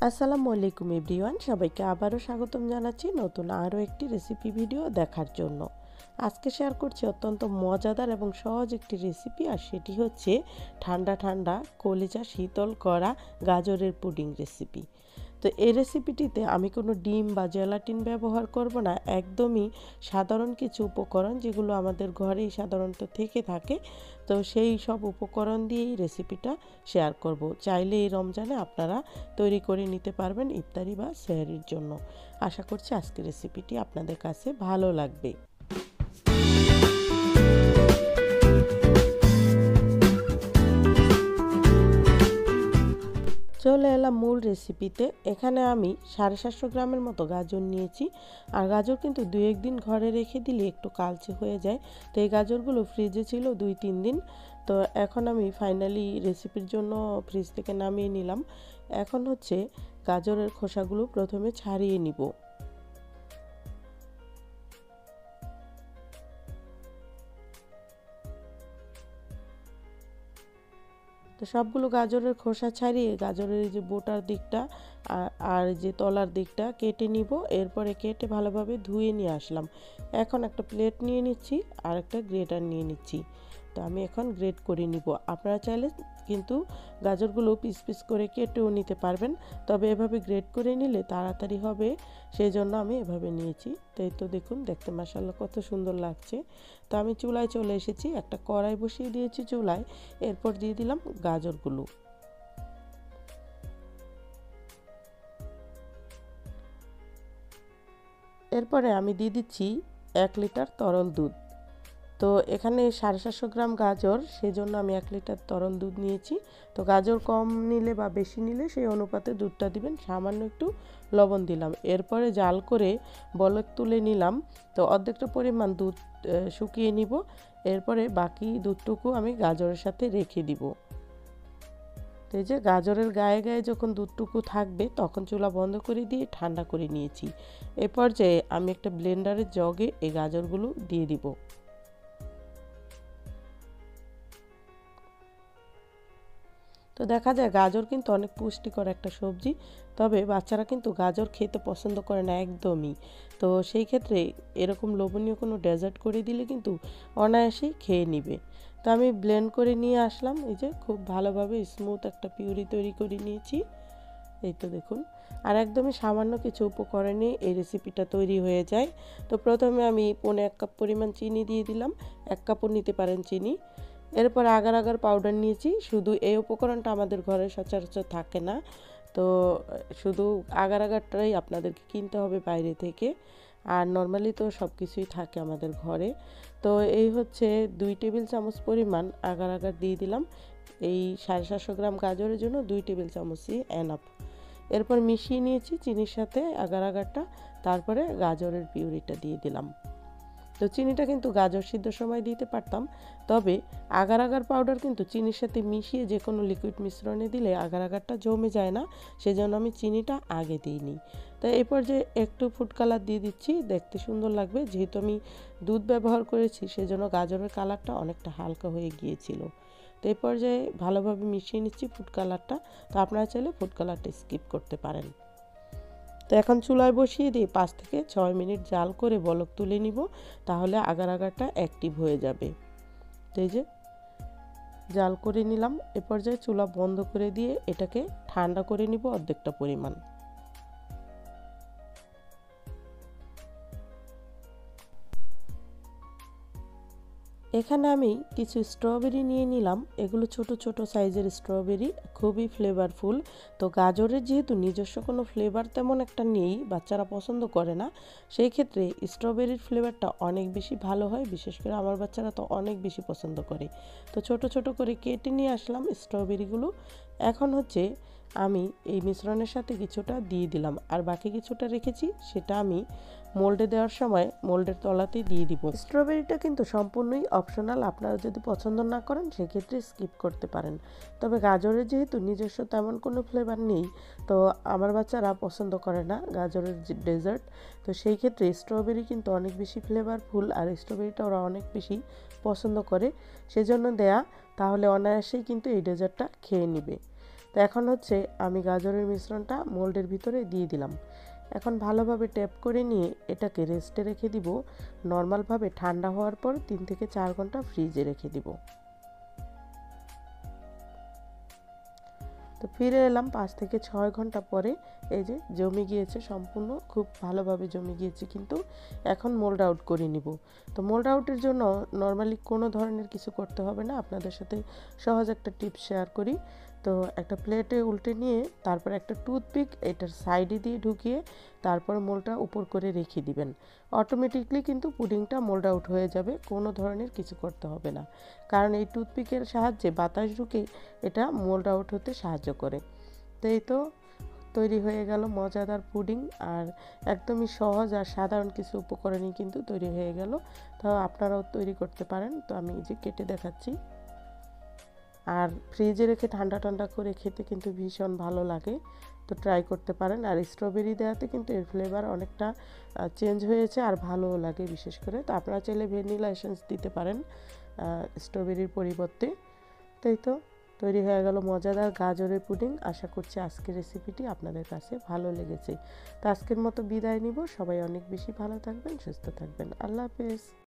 আসসালামু আলাইকুম এভরিওয়ান, সবাইকে আবারও স্বাগতম জানাচ্ছি নতুন আরও একটি রেসিপি ভিডিও দেখার জন্য। আজকে শেয়ার করছি অত্যন্ত মজাদার এবং সহজ একটি রেসিপি, আর সেটি হচ্ছে ঠান্ডা ঠান্ডা কলিজা শীতল করা গাজরের পুডিং রেসিপি। তো এই রেসিপিটিতে আমি কোনো ডিম বা জেলাটিন ব্যবহার করব না, একদমই সাধারণ কিছু উপকরণ যেগুলো আমাদের ঘরেই সাধারণত থেকে থাকে। তো সেই সব উপকরণ দিয়েই রেসিপিটা শেয়ার করব। চাইলে এই রমজানে আপনারা তৈরি করে নিতে পারবেন ইফতারি বা সেহরির জন্য। আশা করছি আজকের রেসিপিটি আপনাদের কাছে ভালো লাগবে। চলে এলাম মূল রেসিপিতে। এখানে আমি 750 গ্রামের মতো গাজর নিয়েছি। আর গাজর কিন্তু 2-1 দিন ঘরে রেখে দিলে একটু কালচে হয়ে যায়। তো এই গাজরগুলো ফ্রিজে ছিল 2-3 দিন। তো এখন আমি ফাইনালি রেসিপির জন্য ফ্রিজ থেকে নামিয়ে নিলাম। এখন হচ্ছে গাজরের খোসাগুলো প্রথমে ছাড়িয়ে নিব। তো সবগুলো গাজরের খোসা ছাড়িয়ে গাজরের যে বোটার দিকটা আর যে তলার দিকটা কেটে নিব। এরপরে কেটে ভালোভাবে ধুয়ে নিয়ে আসলাম। এখন একটা প্লেট নিয়ে নিচ্ছি আর একটা গ্রেটার নিয়ে নিচ্ছি। তো আমি এখন গ্রেট করে নিব। আপনারা চাইলে কিন্তু গাজরগুলো পিস পিস করে কেটেও নিতে পারবেন, তবে এভাবে গ্রেট করে নিলে তাড়াতাড়ি হবে, সেই জন্য আমি এভাবে নিয়েছি। তো এই তো দেখুন, দেখতে মাশাআল্লাহ কত সুন্দর লাগছে। তো আমি চুলায় চলে এসেছি, একটা কড়াই বসিয়ে দিয়েছি চুলায়। এরপর দিয়ে দিলাম গাজরগুলো। এরপরে আমি দিয়ে দিচ্ছি 1 লিটার তরল দুধ। তো এখানে 750 গ্রাম গাজর, সেজন্য আমি 1 লিটার তরল দুধ নিয়েছি। তো গাজর কম নিলে বা বেশি নিলে সেই অনুপাতে দুধটা দিবেন। সামান্য একটু লবণ দিলাম। এরপরে জাল করে বলক তুলে নিলাম। তো অর্ধেকটা পরিমাণ দুধ শুকিয়ে নিব। এরপরে বাকি দুধটুকু আমি গাজরের সাথে রেখে দিব। তো এই যে গাজরের গায়ে গায়ে যখন দুধটুকু থাকবে তখন চুলা বন্ধ করে দিয়ে ঠান্ডা করে নিয়েছি। এ পর্যায়ে আমি একটা ব্লেন্ডারের জগে এই গাজরগুলো দিয়ে দিব। তো দেখা যায় গাজর কিন্তু অনেক পুষ্টিকর একটা সবজি, তবে বাচ্চারা কিন্তু গাজর খেতে পছন্দ করে না একদমই। তো সেই ক্ষেত্রে এরকম লোভনীয় কোনো ডেজার্ট করে দিলে কিন্তু অনায়াসেই খেয়ে নিবে। তো আমি ব্লেন্ড করে নিয়ে আসলাম। এই যে খুব ভালোভাবে স্মুথ একটা পিউরি তৈরি করে নিয়েছি। এই তো দেখুন, আর একদমই সামান্য কিছু উপকরণে এই রেসিপিটা তৈরি হয়ে যায়। তো প্রথমে আমি 1.5 কাপ পরিমাণ চিনি দিয়ে দিলাম। 1 কাপও নিতে পারেন চিনি। এরপর আগার আগার পাউডার নিয়েছি। শুধু এই উপকরণটা আমাদের ঘরে সচরাচর থাকে না, তো শুধু আগার আগারটাই আপনাদেরকে কিনতে হবে বাইরে থেকে। আর নর্মালি তো সব কিছুই থাকে আমাদের ঘরে। তো এই হচ্ছে 2 টেবিল চামচ পরিমাণ আগার আগার দিয়ে দিলাম। এই 750 গ্রাম গাজরের জন্য 2 টেবিল চামচই এনাফ। এরপর মিশিয়ে নিয়েছি চিনির সাথে আগার আগারটা। তারপরে গাজরের পিউরিটা দিয়ে দিলাম। তো চিনিটা কিন্তু গাজর সিদ্ধর সময় দিতে পারতাম, তবে আগার আগার পাউডার কিন্তু চিনির সাথে মিশিয়ে যে কোনো লিকুইড মিশ্রণে দিলে আগার আগারটা জমে যায় না, সেজন্য আমি চিনিটা আগে দিইনি। তো এই পর্যায়ে একটু ফুড কালার দিয়ে দিচ্ছি, দেখতে সুন্দর লাগবে। যেহেতু আমি দুধ ব্যবহার করেছি সেজন্য গাজরের কালারটা অনেকটা হালকা হয়ে গিয়েছিল। তো এই পর্যায়ে ভালোভাবে মিশিয়ে নিচ্ছি ফুড কালারটা। তো আপনারা চাইলে ফুড কালারটা স্কিপ করতে পারেন। তো এখন চুলায় বসিয়ে দিয়ে 5 থেকে 6 মিনিট জাল করে বলক তুলে নিব, তাহলে আগার আগারটা অ্যাক্টিভ হয়ে যাবে। তো এই যে জাল করে নিলাম। এ পর্যায়ে চুলা বন্ধ করে দিয়ে এটাকে ঠান্ডা করে নিব অর্ধেকটা পরিমাণ। এখানে আমি কিছু স্ট্রবেরি নিয়ে নিলাম। এগুলো ছোট ছোট সাইজের স্ট্রবেরি, খুবই ফ্লেভারফুল। তো গাজরের যেহেতু নিজস্ব কোনো ফ্লেভার তেমন একটা নেই, বাচ্চারা পছন্দ করে না, সেই ক্ষেত্রে স্ট্রবেরির ফ্লেভারটা অনেক বেশি ভালো হয়। বিশেষ করে আমার বাচ্চারা তো অনেক বেশি পছন্দ করে। তো ছোট ছোট করে কেটে নিয়ে আসলাম স্ট্রবেরিগুলো। এখন হচ্ছে আমি এই মিশ্রণের সাথে কিছুটা দিয়ে দিলাম, আর বাকি কিছুটা রেখেছি, সেটা আমি মোল্ডে দেওয়ার সময় মোল্ডের তলাতেই দিয়ে দিব। স্ট্রবেরিটা কিন্তু সম্পূর্ণই অপশনাল, আপনারা যদি পছন্দ না করেন সেক্ষেত্রে স্কিপ করতে পারেন। তবে গাজরের যেহেতু নিজস্ব তেমন কোনো ফ্লেভার নেই, তো আমার বাচ্চারা পছন্দ করে না গাজরের ডেজার্ট। তো সেই ক্ষেত্রে স্ট্রবেরি কিন্তু অনেক বেশি ফ্লেভারফুল, আর স্ট্রবেরিটা ওরা অনেক বেশি পছন্দ করে, সেজন্য দেয়া। তাহলে অনায়াসেই কিন্তু এই ডেজার্টটা খেয়ে নেবে। তো তো এখন হচ্ছে আমি গাজরের মিশ্রণটা মোল্ডের ভিতরে দিয়ে দিলাম। এখন ভালোভাবে ট্যাপ করে নিয়ে এটাকে রেস্টে রেখে দিব। নর্মালভাবে ঠান্ডা হওয়ার পর 3 থেকে 4 ঘন্টা ফ্রিজে রেখে দিব। তো ফিরে এলাম 5 থেকে 6 ঘন্টা পরে। এই যে জমে গিয়েছে, সম্পূর্ণ খুব ভালোভাবে জমে গিয়েছে। কিন্তু এখন মোল্ড আউট করে নিব। তো মোল্ড আউটের জন্য নর্মালি কোনো ধরনের কিছু করতে হবে না, আপনাদের সাথে সহজ একটা টিপস শেয়ার করি। তো একটা প্লেটে উল্টে নিয়ে তারপর একটা টুথপিক এটার সাইডে দিয়ে ঢুকিয়ে তারপর মোল্ডটা উপর করে রেখে দিবেন। অটোমেটিকলি কিন্তু পুডিংটা মোল্ড আউট হয়ে যাবে, কোনো ধরনের কিছু করতে হবে না। কারণ এই টুথপিকের সাহায্যে বাতাস ঢুকে এটা মোল্ড আউট হতে সাহায্য করে। তো এই তো তৈরি হয়ে গেল মজাদার পুডিং। আর একদমই সহজ আর সাধারণ কিছু উপকরণই কিন্তু তৈরি হয়ে গেল। তো আপনারাও তৈরি করতে পারেন। তো আমি এই যে কেটে দেখাচ্ছি। আর ফ্রিজে রেখে ঠান্ডা ঠান্ডা করে খেতে কিন্তু ভীষণ ভালো লাগে। তো ট্রাই করতে পারেন। আর স্ট্রবেরি দেওয়াতে কিন্তু এর ফ্লেভার অনেকটা চেঞ্জ হয়েছে আর ভালোও লাগে বিশেষ করে। তো আপনারা চাইলে ভ্যানিলা এসেন্স দিতে পারেন স্ট্রবেরির পরিবর্তে। তাই তো তৈরি হয়ে গেল মজাদার গাজরের পুডিং। আশা করছি আজকের রেসিপিটি আপনাদের কাছে ভালো লেগেছে। তো আজকের মতো বিদায় নিব। সবাই অনেক বেশি ভালো থাকবেন, সুস্থ থাকবেন। আল্লাহ হাফেজ।